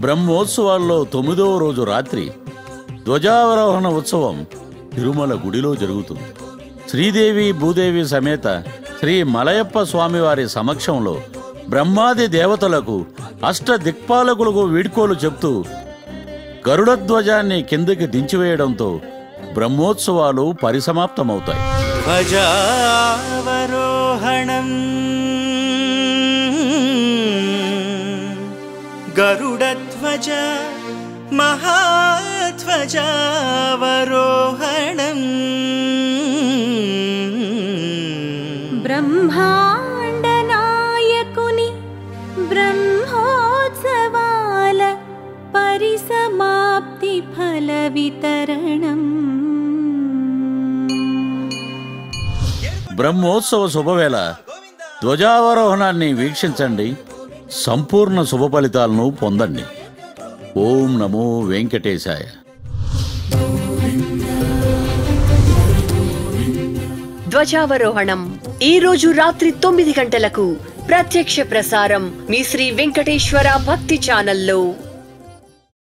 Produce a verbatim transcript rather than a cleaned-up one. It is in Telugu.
బ్రహ్మోత్సవాల్లో తొమ్మిదవ రోజు రాత్రి ధ్వజావరోహణ ఉత్సవం తిరుమల గుడిలో జరుగుతుంది. శ్రీదేవి భూదేవి సమేత శ్రీ మలయప్ప స్వామివారి సమక్షంలో బ్రహ్మాది దేవతలకు అష్ట దిక్పాలకులకు వీడ్కోలు చెప్తూ గరుడధ్వజాన్ని కిందకి దించివేయడంతో బ్రహ్మోత్సవాలు పరిసమాప్తమవుతాయి. ధ్వజావరోహణం గరుడధ్వజ మహాధ్వజావరోహణం బ్రహ్మాండ నాయకుని బ్రహ్మోత్సవాల పరిసమాప్తి ఫల వితరణం. బ్రహ్మోత్సవ శుభవేళ ధ్వజావరోహణాన్ని వీక్షించండి, సంపూర్ణ శుభ ఫలితాలను పొందండి. ఓం నమో వెంకటేశాయ. ధ్వజావరోహణం ఈ రోజు రాత్రి తొమ్మిది గంటలకు ప్రత్యక్ష ప్రసారం మీ శ్రీ వెంకటేశ్వర భక్తి ఛానల్లో.